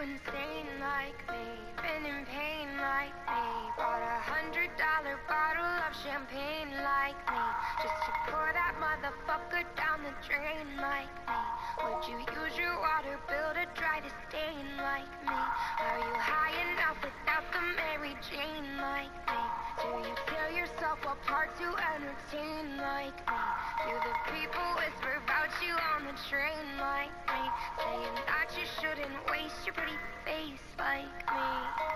insane like me, been in pain like me, bought $100 bottle of champagne like me, just to pour that motherfucker down the drain like me. Would you use your water bill to dry the stain like me? Are you high enough without the Mary Jane like me? Do you tear yourself apart to entertain like me? Do the people whisper about you on the train like me, saying that you shouldn't waste your pretty face like me?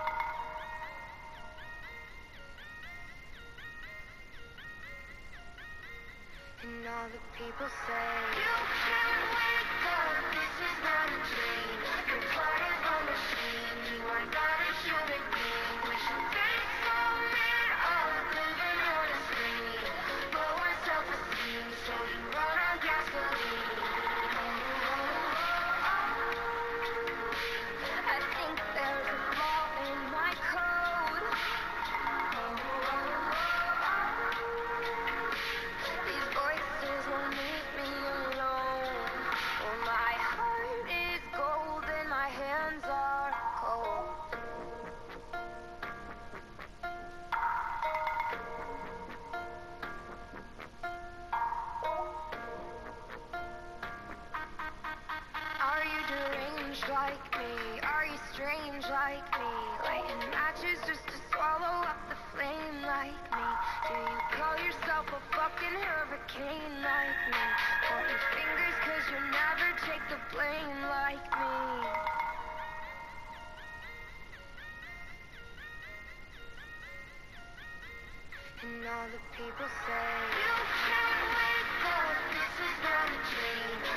And all the people say, you can't wake up, this is not a dream. You're part of a machine, you are not a human being. We should take some men up, living on a screen. Low on self-esteem, so you run on gasoline. I think there's a flaw in my code. These voices won't leave me alone. Oh, my heart is gold and my hands are cold. Are you deranged like me? Are you strange like me? Lighting matches just to swallow up the flame like me? Do you call yourself a fucking hurricane like me? Pointing fingers cause you never take the blame like me. And all the people say, you can't wake up, this is not a dream.